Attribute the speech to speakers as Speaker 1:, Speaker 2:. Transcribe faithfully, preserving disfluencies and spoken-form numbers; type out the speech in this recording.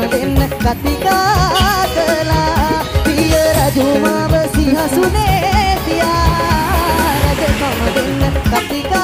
Speaker 1: දෙන්න කතිකා කළා පිය රජුමාව සිහසුනේ තියා රජකම දෙන්න කතිකා